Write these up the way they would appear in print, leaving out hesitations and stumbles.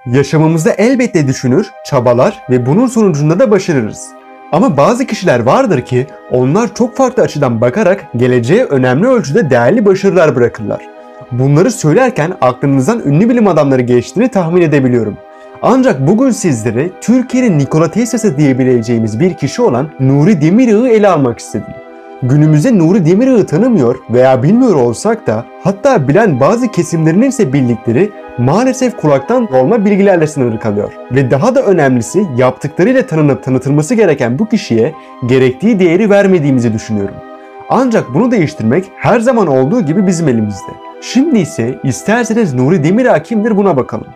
Yaşamımızda elbette düşünür, çabalar ve bunun sonucunda da başarırız. Ama bazı kişiler vardır ki onlar çok farklı açıdan bakarak geleceğe önemli ölçüde değerli başarılar bırakırlar. Bunları söylerken aklınızdan ünlü bilim adamları geçtiğini tahmin edebiliyorum. Ancak bugün sizlere Türkiye'nin Nikola Tesla'sı diyebileceğimiz bir kişi olan Nuri Demirağ'ı ele almak istedim. Günümüzde Nuri Demirağ'ı tanımıyor veya bilmiyor olsak da hatta bilen bazı kesimlerinin ise bildikleri maalesef kulaktan dolma bilgilerle sınırlı kalıyor. Ve daha da önemlisi yaptıklarıyla tanınıp tanıtılması gereken bu kişiye gerektiği değeri vermediğimizi düşünüyorum. Ancak bunu değiştirmek her zaman olduğu gibi bizim elimizde. Şimdi ise isterseniz Nuri Demirağ kimdir buna bakalım.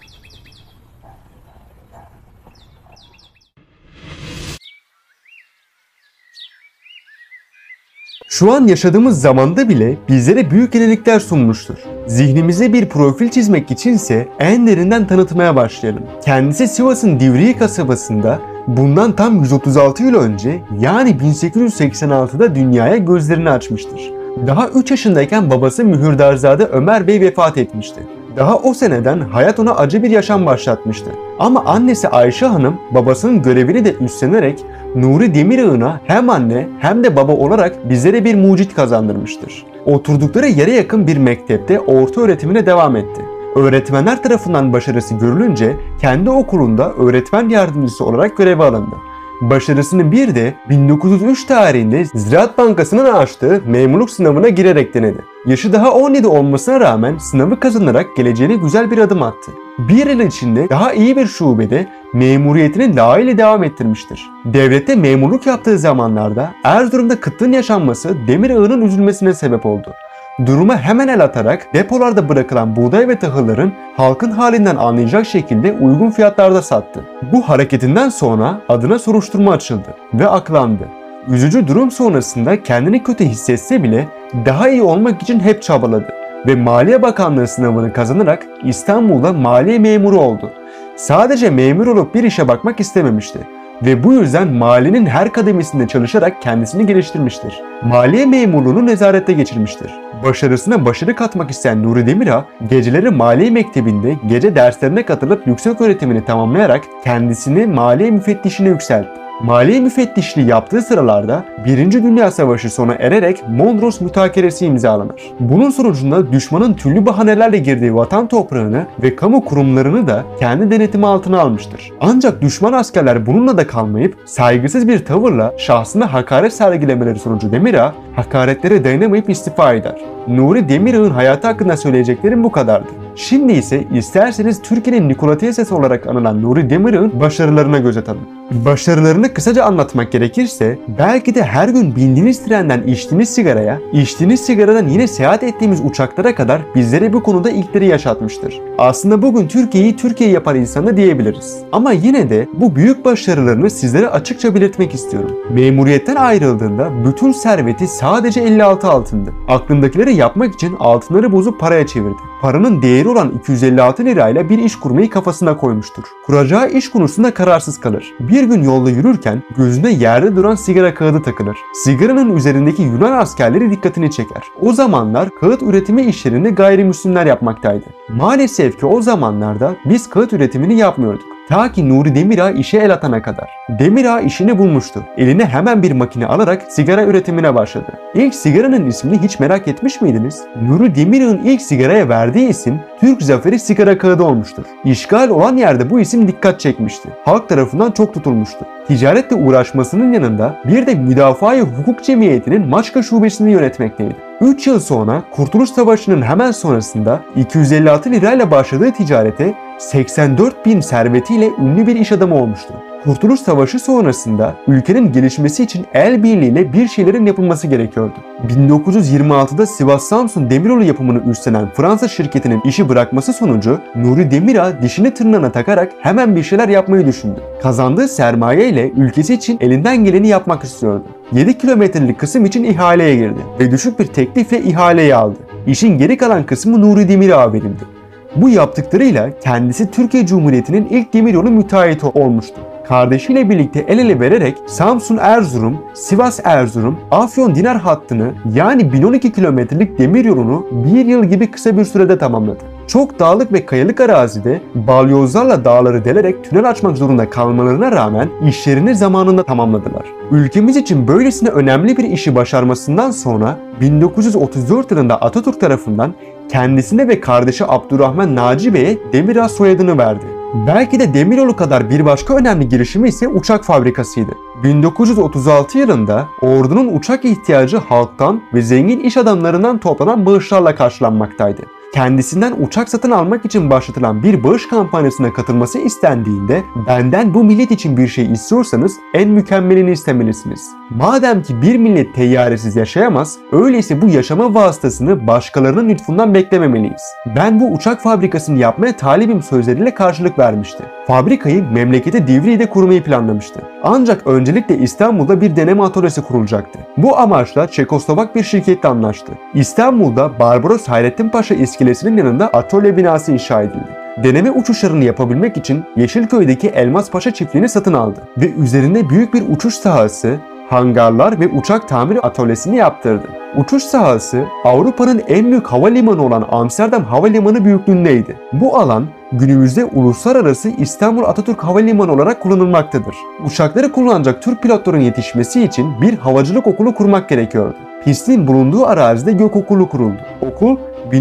Şu an yaşadığımız zamanda bile bizlere büyük yenilikler sunmuştur. Zihnimize bir profil çizmek içinse en derinden tanıtmaya başlayalım. Kendisi Sivas'ın Divriği kasabasında bundan tam 136 yıl önce yani 1886'da dünyaya gözlerini açmıştır. Daha 3 yaşındayken babası Mühürdarzade Ömer Bey vefat etmişti. Daha o seneden hayat ona acı bir yaşam başlatmıştı. Ama annesi Ayşe Hanım babasının görevini de üstlenerek Nuri Demirağ'ına hem anne hem de baba olarak bizlere bir mucit kazandırmıştır. Oturdukları yere yakın bir mektepte orta öğretimine devam etti. Öğretmenler tarafından başarısı görülünce kendi okulunda öğretmen yardımcısı olarak göreve alındı. Başarısını bir de 1903 tarihinde Ziraat Bankası'nın açtığı memurluk sınavına girerek denedi. Yaşı daha 17 olmasına rağmen sınavı kazanarak geleceğine güzel bir adım attı. Bir yıl içinde daha iyi bir şubede memuriyetini layığıyla devam ettirmiştir. Devlette memurluk yaptığı zamanlarda Erzurum'da kıtlığın yaşanması Demirağ'ın üzülmesine sebep oldu. Duruma hemen el atarak depolarda bırakılan buğday ve tahılların halkın halinden anlayacak şekilde uygun fiyatlarda sattı. Bu hareketinden sonra adına soruşturma açıldı ve aklandı. Üzücü durum sonrasında kendini kötü hissetse bile daha iyi olmak için hep çabaladı ve Maliye Bakanlığı sınavını kazanarak İstanbul'da maliye memuru oldu. Sadece memur olup bir işe bakmak istememişti ve bu yüzden maliyenin her kademesinde çalışarak kendisini geliştirmiştir. Maliye memurluğunu nezarette geçirmiştir. Başarısına başarı katmak isteyen Nuri Demirağ, geceleri Maliye Mektebi'nde gece derslerine katılıp yüksek öğretimini tamamlayarak kendisini maliye müfettişine yükseltti. Maliye müfettişliği yaptığı sıralarda 1. Dünya Savaşı sona ererek Mondros Mütakeresi imzalanır. Bunun sonucunda düşmanın türlü bahanelerle girdiği vatan toprağını ve kamu kurumlarını da kendi denetimi altına almıştır. Ancak düşman askerler bununla da kalmayıp saygısız bir tavırla şahsına hakaret sergilemeleri sonucu Demirağ hakaretlere dayanamayıp istifa eder. Nuri Demirağ'ın hayatı hakkında söyleyeceklerim bu kadardı. Şimdi ise isterseniz Türkiye'nin Nikola Tesla'sı olarak anılan Nuri Demirağ'ın başarılarına göz atalım. Başarılarını kısaca anlatmak gerekirse belki de her gün bindiğiniz trenden içtiğiniz sigaraya, içtiğiniz sigaradan yine seyahat ettiğimiz uçaklara kadar bizlere bu konuda ilkleri yaşatmıştır. Aslında bugün Türkiye'yi Türkiye yapan insan da diyebiliriz. Ama yine de bu büyük başarılarını sizlere açıkça belirtmek istiyorum. Memuriyetten ayrıldığında bütün serveti sadece 56 altındı. Aklındakileri yapmak için altınları bozup paraya çevirdi. Paranın değeri olan 256 lirayla bir iş kurmayı kafasına koymuştur. Kuracağı iş konusunda kararsız kalır. Bir gün yolda yürürken gözüne yerde duran sigara kağıdı takılır. Sigaranın üzerindeki Yunan askerleri dikkatini çeker. O zamanlar kağıt üretimi işlerini gayrimüslimler yapmaktaydı. Maalesef ki o zamanlarda biz kağıt üretimini yapmıyorduk. Ta ki Nuri Demirağ işe el atana kadar. Demirağ işini bulmuştu. Eline hemen bir makine alarak sigara üretimine başladı. İlk sigaranın ismini hiç merak etmiş miydiniz? Nuri Demirağ'ın ilk sigaraya verdiği isim Türk Zaferi sigara kağıdı olmuştur. İşgal olan yerde bu isim dikkat çekmişti. Halk tarafından çok tutulmuştu. Ticaretle uğraşmasının yanında bir de Müdafaa-i Hukuk Cemiyeti'nin Maçka şubesini yönetmekteydi. 3 yıl sonra Kurtuluş Savaşı'nın hemen sonrasında 256 lirayla başladığı ticarete 84.000 servetiyle ünlü bir iş adamı olmuştu. Kurtuluş Savaşı sonrasında ülkenin gelişmesi için el birliğiyle bir şeylerin yapılması gerekiyordu. 1926'da Sivas-Samsun demiryolu yapımını üstlenen Fransa şirketinin işi bırakması sonucu Nuri Demirağ dişini tırnağına takarak hemen bir şeyler yapmayı düşündü. Kazandığı sermaye ile ülkesi için elinden geleni yapmak istiyordu. 7 kilometrelik kısım için ihaleye girdi ve düşük bir teklifle ihaleyi aldı. İşin geri kalan kısmı Nuri Demirağ'a verildi. Bu yaptıklarıyla kendisi Türkiye Cumhuriyeti'nin ilk demiryolu müteahhiti olmuştu. Kardeşiyle birlikte el ele vererek Samsun-Erzurum, Sivas-Erzurum, Afyon-Dinar hattını yani 1012 kilometrelik demiryolunu bir yıl gibi kısa bir sürede tamamladı. Çok dağlık ve kayalık arazide balyozlarla dağları delerek tünel açmak zorunda kalmalarına rağmen işlerini zamanında tamamladılar. Ülkemiz için böylesine önemli bir işi başarmasından sonra 1934 yılında Atatürk tarafından kendisine ve kardeşi Abdurrahman Naci Bey'e Demiral soyadını verdi. Belki de Demiroğlu kadar bir başka önemli girişimi ise uçak fabrikasıydı. 1936 yılında ordunun uçak ihtiyacı halktan ve zengin iş adamlarından toplanan bağışlarla karşılanmaktaydı. Kendisinden uçak satın almak için başlatılan bir bağış kampanyasına katılması istendiğinde "Benden bu millet için bir şey istiyorsanız en mükemmelini istemelisiniz. Madem ki bir millet teyyaresiz yaşayamaz, öyleyse bu yaşama vasıtasını başkalarının lütfundan beklememeliyiz. Ben bu uçak fabrikasını yapmaya talibim" sözleriyle karşılık vermişti. Fabrikayı memleketi Divriği'de kurmayı planlamıştı. Ancak öncelikle İstanbul'da bir deneme atölyesi kurulacaktı. Bu amaçla Çekoslovak bir şirketle anlaştı. İstanbul'da Barbaros Hayrettin Paşa iskelesinin yanında atölye binası inşa edildi. Deneme uçuşlarını yapabilmek için Yeşilköy'deki Elmas Paşa çiftliğini satın aldı ve üzerinde büyük bir uçuş sahası, hangarlar ve uçak tamiri atölyesini yaptırdı. Uçuş sahası Avrupa'nın en büyük havalimanı olan Amsterdam Havalimanı büyüklüğündeydi. Bu alan günümüzde uluslararası İstanbul Atatürk Havalimanı olarak kullanılmaktadır. Uçakları kullanacak Türk pilotların yetişmesi için bir havacılık okulu kurmak gerekiyordu. Pistin bulunduğu arazide Gökokulu kuruldu. Okul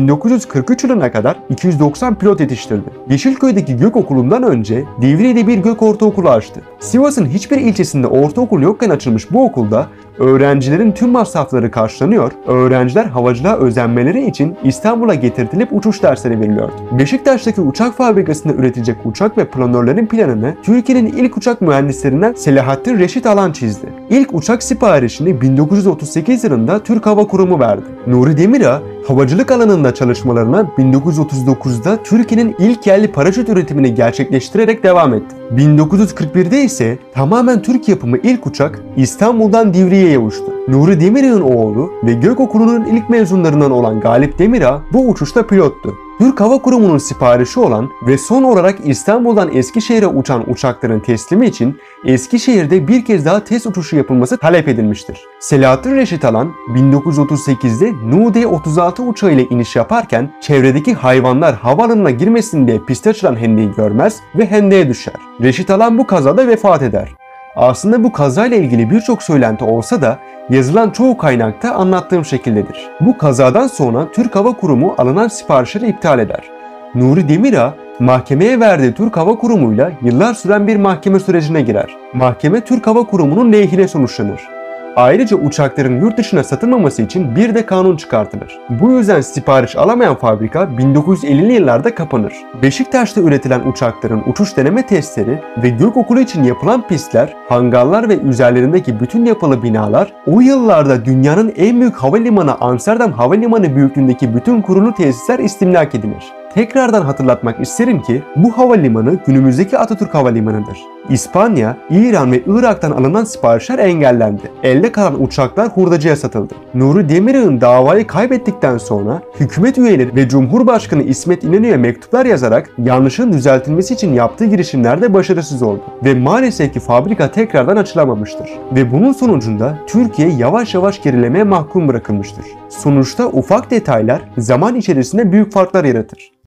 1943 yılına kadar 290 pilot yetiştirdi. Yeşilköy'deki Gökokulu'ndan önce Divriği'de bir gök ortaokulu açtı. Sivas'ın hiçbir ilçesinde ortaokul yokken açılmış bu okulda öğrencilerin tüm masrafları karşılanıyor, öğrenciler havacılığa özenmeleri için İstanbul'a getirtilip uçuş dersleri veriliyordu. Beşiktaş'taki uçak fabrikasında üretilecek uçak ve planörlerin planını Türkiye'nin ilk uçak mühendislerinden Selahattin Reşit Alan çizdi. İlk uçak siparişini 1938 yılında Türk Hava Kurumu verdi. Nuri Demirağ, havacılık alanında çalışmalarına 1939'da Türkiye'nin ilk yerli paraşüt üretimini gerçekleştirerek devam etti. 1941'de ise tamamen Türk yapımı ilk uçak İstanbul'dan Divriği'ye uçtu. Nuri Demirağ'ın oğlu ve Gökokulu'nun ilk mezunlarından olan Galip Demirağ bu uçuşta pilottu. Türk Hava Kurumu'nun siparişi olan ve son olarak İstanbul'dan Eskişehir'e uçan uçakların teslimi için Eskişehir'de bir kez daha test uçuşu yapılması talep edilmiştir. Selahattin Reşit Alan 1938'de Nu-D-36 uçağıyla iniş yaparken çevredeki hayvanlar havaalanına girmesin diye piste açılan hendeyi görmez ve hendeye düşer. Reşit Alan bu kazada vefat eder. Aslında bu kazayla ilgili birçok söylenti olsa da yazılan çoğu kaynakta anlattığım şekildedir. Bu kazadan sonra Türk Hava Kurumu alınan siparişleri iptal eder. Nuri Demirağ mahkemeye verdiği Türk Hava Kurumu'yla yıllar süren bir mahkeme sürecine girer. Mahkeme Türk Hava Kurumu'nun lehine sonuçlanır. Ayrıca uçakların yurt dışına satılmaması için bir de kanun çıkartılır. Bu yüzden sipariş alamayan fabrika 1950'li yıllarda kapanır. Beşiktaş'ta üretilen uçakların uçuş deneme testleri ve Gökokulu için yapılan pistler, hangarlar ve üzerlerindeki bütün yapılı binalar o yıllarda dünyanın en büyük havalimanı Amsterdam Havalimanı büyüklüğündeki bütün kurulu tesisler istimlak edilir. Tekrardan hatırlatmak isterim ki bu havalimanı günümüzdeki Atatürk Havalimanı'dır. İspanya, İran ve Irak'tan alınan siparişler engellendi. Elde kalan uçaklar hurdacıya satıldı. Nuri Demirağ'ın davayı kaybettikten sonra hükümet üyeleri ve Cumhurbaşkanı İsmet İnönü'ye mektuplar yazarak yanlışın düzeltilmesi için yaptığı girişimlerde başarısız oldu. Ve maalesef ki fabrika tekrardan açılamamıştır. Ve bunun sonucunda Türkiye yavaş yavaş gerilemeye mahkum bırakılmıştır. Sonuçta ufak detaylar zaman içerisinde büyük farklar yaratır.